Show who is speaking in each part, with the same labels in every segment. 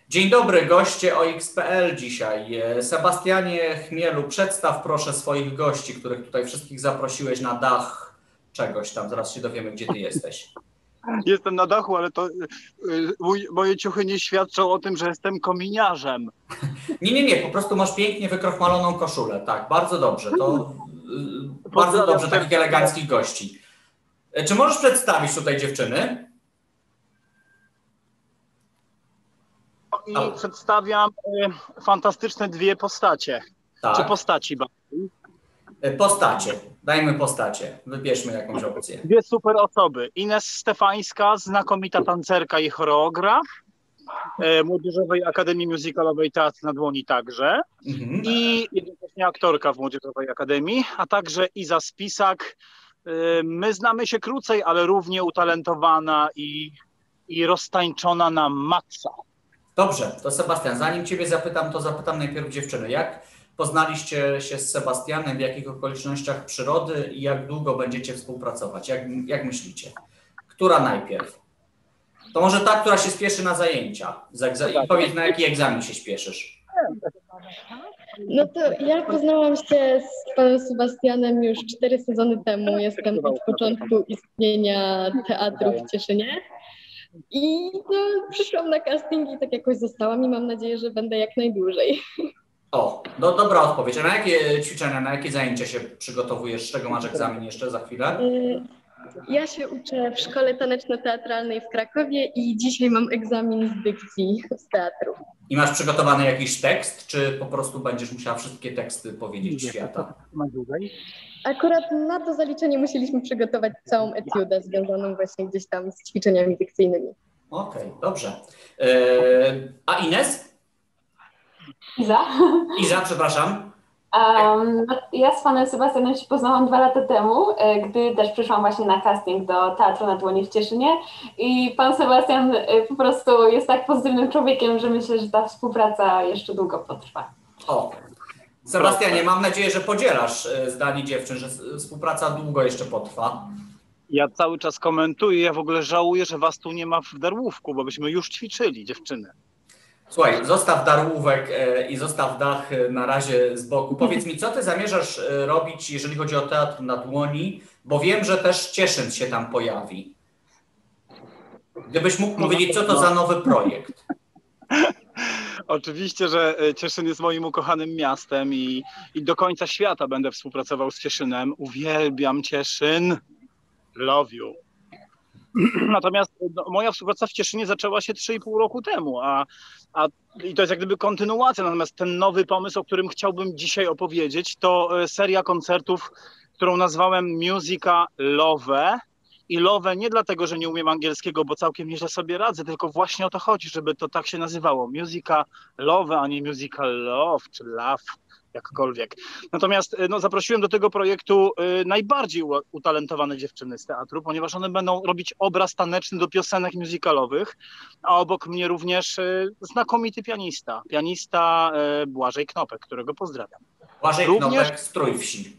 Speaker 1: Dzień dobry, goście OX.pl dzisiaj. Sebastianie Chmielu, przedstaw proszę swoich gości, których tutaj wszystkich zaprosiłeś na dach czegoś tam. Zaraz się dowiemy, gdzie ty jesteś.
Speaker 2: Jestem na dachu, ale to moje ciuchy nie świadczą o tym, że jestem kominiarzem.
Speaker 1: Nie, po prostu masz pięknie wykrochmaloną koszulę. Tak, bardzo dobrze. To bardzo
Speaker 2: Pozdrawiam
Speaker 1: dobrze takich eleganckich gości. Czy możesz przedstawić tutaj dziewczyny?
Speaker 2: I przedstawiam fantastyczne dwie postacie.
Speaker 1: Tak.
Speaker 2: Czy postaci bardziej?
Speaker 1: Postacie. Dajmy postacie. Wybierzmy jakąś opcję.
Speaker 2: Dwie super osoby. Ines Stefańska, znakomita tancerka i choreograf. Młodzieżowej Akademii Musicalowej Teatr na Dłoni także. I jednocześnie aktorka w Młodzieżowej Akademii, a także Iza Spisak. My znamy się krócej, ale równie utalentowana i roztańczona na maksa.
Speaker 1: Dobrze, to Sebastian, zanim ciebie zapytam, to zapytam najpierw dziewczyny. Jak poznaliście się z Sebastianem, w jakich okolicznościach przyrody i jak długo będziecie współpracować? Jak myślicie? Która najpierw? To może ta, która się spieszy na zajęcia. I powiedz, na jaki egzamin się śpieszysz.
Speaker 3: No to ja poznałam się z panem Sebastianem już 4 sezony temu. Jestem od początku istnienia teatru w Cieszynie. I przyszłam na casting i tak jakoś zostałam i mam nadzieję, że będę jak najdłużej.
Speaker 1: O, dobra odpowiedź. A na jakie ćwiczenia, na jakie zajęcia się przygotowujesz? Z czego masz egzamin jeszcze za chwilę?
Speaker 3: Ja się uczę w szkole taneczno-teatralnej w Krakowie i dzisiaj mam egzamin z dykcji z teatru.
Speaker 1: I masz przygotowany jakiś tekst, czy po prostu będziesz musiała wszystkie teksty powiedzieć świata?
Speaker 3: Akurat na to zaliczenie musieliśmy przygotować całą etiudę związaną właśnie gdzieś tam z ćwiczeniami dykcyjnymi.
Speaker 1: Okej, dobrze. A Ines? Iza, przepraszam.
Speaker 4: Ja z panem Sebastianem się poznałam 2 lata temu, gdy też przyszłam właśnie na casting do Teatru na Dłoni w Cieszynie i pan Sebastian po prostu jest tak pozytywnym człowiekiem, że myślę, że ta współpraca jeszcze długo potrwa.
Speaker 1: O, Sebastianie, mam nadzieję, że podzielasz zdanie dziewczyn, że współpraca długo jeszcze potrwa.
Speaker 2: Ja cały czas komentuję, ja w ogóle żałuję, że was tu nie ma w Darłówku, bo byśmy już ćwiczyli, dziewczyny.
Speaker 1: Słuchaj, zostaw Darłówek i zostaw dach na razie z boku. Powiedz mi, co ty zamierzasz robić, jeżeli chodzi o Teatr na Dłoni, bo wiem, że też Cieszyn się tam pojawi. Gdybyś mógł powiedzieć, co to za nowy projekt?
Speaker 2: Oczywiście, że Cieszyn jest moim ukochanym miastem i do końca świata będę współpracował z Cieszynem. Uwielbiam Cieszyn. Love you. Natomiast moja współpraca w Cieszynie zaczęła się 3,5 roku temu, i to jest jak gdyby kontynuacja. Natomiast ten nowy pomysł, o którym chciałbym dzisiaj opowiedzieć, to seria koncertów, którą nazwałem Musica Love. I Love nie dlatego, że nie umiem angielskiego, bo całkiem nieźle sobie radzę, tylko właśnie o to chodzi, żeby to tak się nazywało. Musica Love, a nie Musical Love czy Love, jakkolwiek. Natomiast zaprosiłem do tego projektu najbardziej utalentowane dziewczyny z teatru, ponieważ one będą robić obraz taneczny do piosenek musicalowych, a obok mnie również znakomity pianista Błażej Knopek, którego pozdrawiam.
Speaker 1: Błażej Knopek z Trójwsi.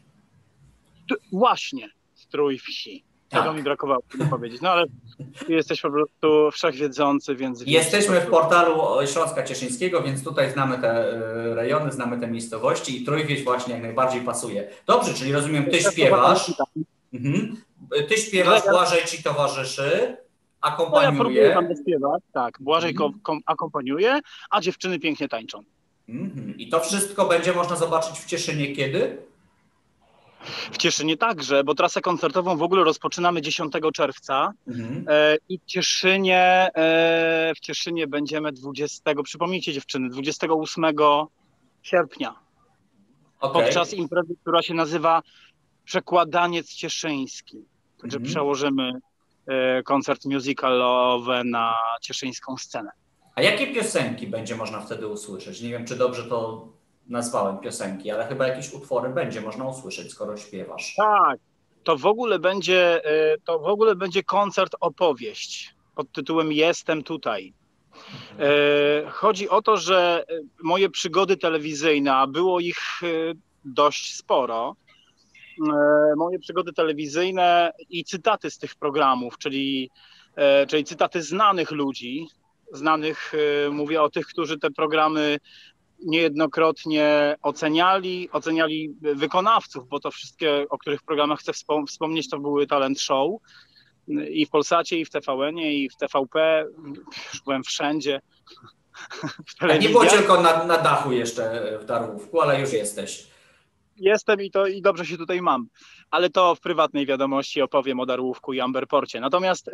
Speaker 2: Właśnie, z Trójwsi. Tego
Speaker 1: Tak.
Speaker 2: mi brakowało powiedzieć, no ale jesteś po prostu wszechwiedzący, więc...
Speaker 1: Jesteśmy w portalu Śląska Cieszyńskiego, więc tutaj znamy te rejony, znamy te miejscowości i Trójwieś właśnie jak najbardziej pasuje. Dobrze, czyli rozumiem, ty śpiewasz. Ty śpiewasz, Błażej ci towarzyszy, akompaniuje.
Speaker 2: Ja próbuję tam śpiewać, tak, Błażej akompaniuje, a dziewczyny pięknie tańczą.
Speaker 1: I to wszystko będzie można zobaczyć w Cieszynie kiedy?
Speaker 2: W Cieszynie także, bo trasę koncertową w ogóle rozpoczynamy 10 czerwca i w Cieszynie będziemy przypomnijcie dziewczyny, 28 sierpnia. Podczas imprezy, która się nazywa Przekładaniec Cieszyński. Także przełożymy koncert musicalowy na cieszyńską scenę.
Speaker 1: A jakie piosenki będzie można wtedy usłyszeć? Nie wiem, czy dobrze to nazwałem piosenki, ale chyba jakieś utwory będzie można usłyszeć, skoro śpiewasz.
Speaker 2: Tak, to w ogóle będzie koncert opowieść pod tytułem Jestem tutaj. Chodzi o to, że moje przygody telewizyjne, a było ich dość sporo, moje przygody telewizyjne i cytaty z tych programów, czyli cytaty znanych ludzi, znanych, mówię o tych, którzy te programy niejednokrotnie oceniali wykonawców, bo to wszystkie, o których programach chcę wspomnieć, to były talent show i w Polsacie, i w TVN-ie, i w TVP, już byłem wszędzie.
Speaker 1: Tak, nie było tylko na dachu jeszcze w Darłówku, ale już jesteś.
Speaker 2: Jestem i dobrze się tutaj mam, ale to w prywatnej wiadomości opowiem o Darłówku i Amberporcie. Natomiast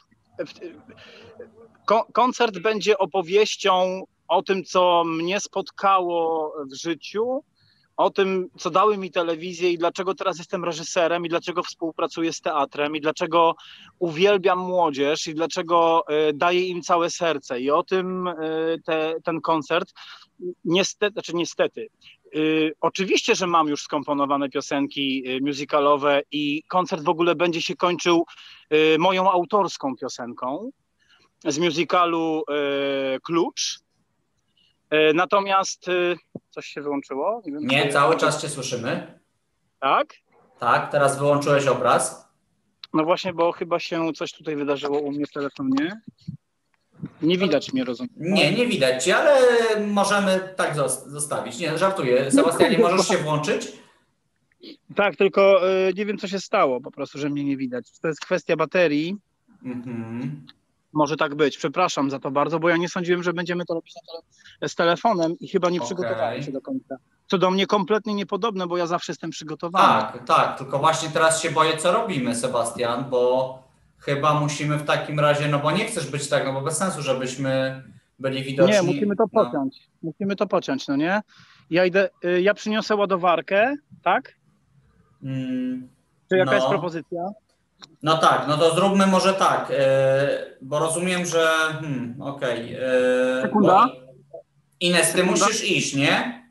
Speaker 2: koncert będzie opowieścią o tym, co mnie spotkało w życiu, o tym, co dały mi telewizje i dlaczego teraz jestem reżyserem i dlaczego współpracuję z teatrem i dlaczego uwielbiam młodzież i dlaczego daję im całe serce. I o tym ten koncert niestety. Oczywiście, że mam już skomponowane piosenki musicalowe i koncert w ogóle będzie się kończył moją autorską piosenką z musicalu Klucz. Natomiast coś się wyłączyło? Nie wiem,
Speaker 1: Nie, cały czas cię słyszymy.
Speaker 2: Tak?
Speaker 1: Tak, teraz wyłączyłeś obraz.
Speaker 2: No właśnie, bo chyba się coś tutaj wydarzyło u mnie w telefonie. Nie widać mnie, rozumiem.
Speaker 1: Nie widać cię, ale możemy tak zostawić. Nie, żartuję. Sebastianie, możesz się włączyć?
Speaker 2: Tak, tylko nie wiem, co się stało po prostu, że mnie nie widać. To jest kwestia baterii. Może tak być. Przepraszam za to bardzo, bo ja nie sądziłem, że będziemy to robić z telefonem i chyba nie przygotowałem się do końca. Co do mnie kompletnie niepodobne, bo ja zawsze jestem przygotowany.
Speaker 1: Tak, tylko właśnie teraz się boję, co robimy, Sebastian, bo chyba musimy w takim razie, no bo nie chcesz być tak, no bo bez sensu, żebyśmy byli widoczni.
Speaker 2: Nie, musimy to pociąć. Musimy to pociąć, no nie? Ja przyniosę ładowarkę, tak? Czy jaka jest propozycja?
Speaker 1: No tak, no to zróbmy może tak, bo rozumiem, że okej.
Speaker 2: Sekunda.
Speaker 1: Ines, ty musisz iść, nie?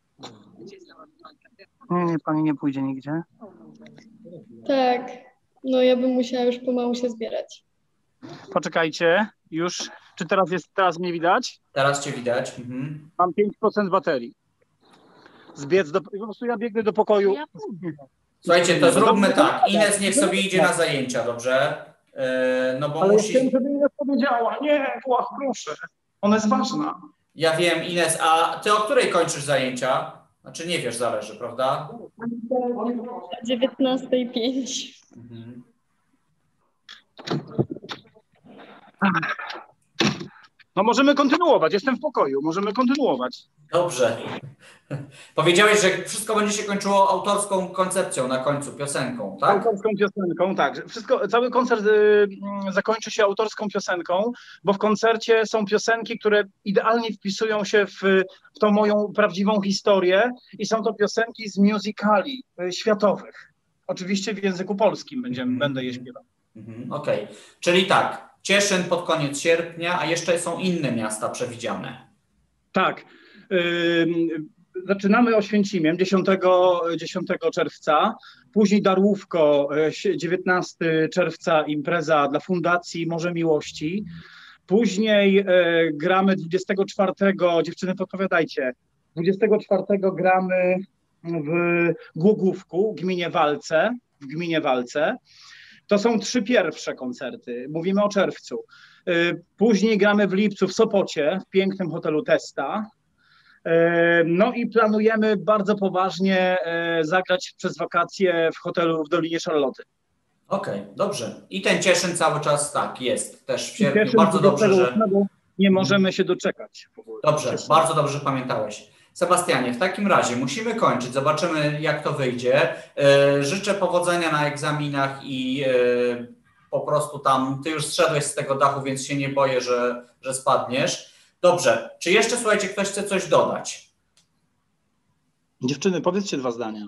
Speaker 2: Nie, pani nie pójdzie nigdzie.
Speaker 3: Tak, no ja bym musiała już pomału się zbierać.
Speaker 2: Poczekajcie, już. Czy teraz mnie widać?
Speaker 1: Teraz cię widać.
Speaker 2: Mam 5% baterii. Po prostu ja biegnę do pokoju.
Speaker 1: Słuchajcie, to zróbmy tak. Ines niech sobie idzie na zajęcia, dobrze? No bo
Speaker 2: ale
Speaker 1: musi...
Speaker 2: chciałem, żeby Ines powiedziała. Nie, proszę. Ona jest ważna.
Speaker 1: Ja wiem, Ines, a ty o której kończysz zajęcia? Znaczy nie wiesz, zależy, prawda?
Speaker 3: O 19:05.
Speaker 2: No możemy kontynuować, jestem w pokoju, możemy kontynuować.
Speaker 1: Dobrze. Powiedziałeś, że wszystko będzie się kończyło autorską koncepcją na końcu, piosenką, tak?
Speaker 2: Autorską piosenką, tak. Cały koncert zakończy się autorską piosenką, bo w koncercie są piosenki, które idealnie wpisują się w tą moją prawdziwą historię i są to piosenki z musicali światowych. Oczywiście w języku polskim będę je śpiewał.
Speaker 1: Okej. Czyli tak, Cieszyn pod koniec sierpnia, a jeszcze są inne miasta przewidziane.
Speaker 2: Tak. Zaczynamy Oświęcimiem 10 czerwca, później Darłówko 19 czerwca impreza dla Fundacji Morze Miłości, później gramy 24, dziewczyny podpowiadajcie, 24 gramy w Głogówku, w gminie Walce. To są 3 pierwsze koncerty, mówimy o czerwcu. Później gramy w lipcu w Sopocie, w pięknym hotelu Testa. No i planujemy bardzo poważnie zagrać przez wakacje w hotelu w Dolinie Szarloty.
Speaker 1: Okej, dobrze. I ten Cieszyn cały czas tak jest też w sierpniu. Bardzo dobrze, że...
Speaker 2: Nie możemy się doczekać.
Speaker 1: Dobrze, bardzo dobrze pamiętałeś. Sebastianie, w takim razie musimy kończyć. Zobaczymy, jak to wyjdzie. Życzę powodzenia na egzaminach i po prostu tam, ty już zszedłeś z tego dachu, więc się nie boję, że spadniesz. Dobrze, czy jeszcze, słuchajcie, ktoś chce coś dodać?
Speaker 2: Dziewczyny, powiedzcie 2 zdania.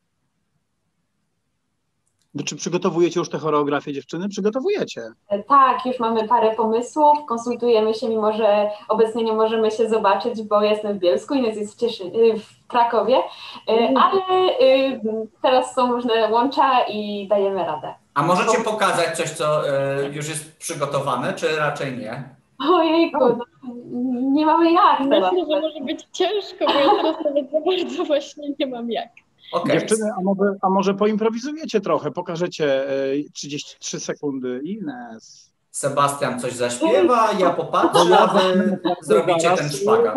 Speaker 2: Czy przygotowujecie już tę choreografię, dziewczyny? Przygotowujecie?
Speaker 4: Tak, już mamy parę pomysłów, konsultujemy się, mimo że obecnie nie możemy się zobaczyć, bo jestem w Bielsku, Ines jest w Krakowie, ale teraz są różne łącza i dajemy radę.
Speaker 1: A możecie pokazać coś, co już jest przygotowane, czy raczej nie?
Speaker 4: Ojejku, no, nie mamy jak teraz.
Speaker 3: Myślę, że może być ciężko, bo ja teraz nawet za bardzo właśnie nie mam jak.
Speaker 1: Okay.
Speaker 2: Dziewczyny, a może poimprowizujecie trochę, pokażecie 33 sekundy. Ines.
Speaker 1: Sebastian coś zaśpiewa, ja popatrzę, a wy zrobicie ten szpagat.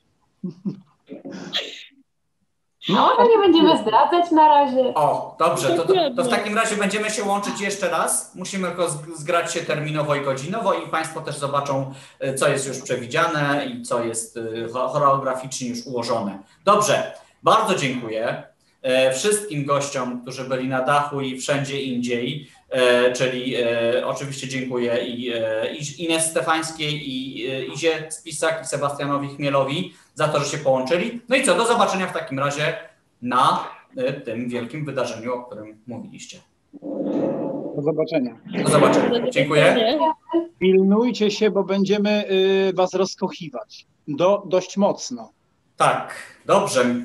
Speaker 4: A może nie będziemy zdradzać na razie?
Speaker 1: O, dobrze, to w takim razie będziemy się łączyć jeszcze raz. Musimy tylko zgrać się terminowo i godzinowo i Państwo też zobaczą, co jest już przewidziane i co jest choreograficznie już ułożone. Dobrze, bardzo dziękuję wszystkim gościom, którzy byli na dachu i wszędzie indziej, czyli oczywiście dziękuję i Ines Stefańskiej, i Izie Spisak, i Sebastianowi Chmielowi za to, że się połączyli. No i co, do zobaczenia w takim razie na tym wielkim wydarzeniu, o którym mówiliście.
Speaker 2: Do zobaczenia.
Speaker 1: Do zobaczenia. Dziękuję.
Speaker 2: Pilnujcie się, bo będziemy was rozkochiwać. Dość mocno.
Speaker 1: Tak,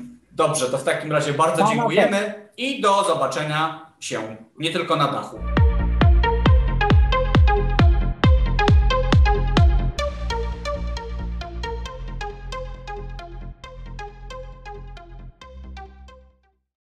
Speaker 1: dobrze, to w takim razie bardzo dziękujemy i do zobaczenia się nie tylko na dachu.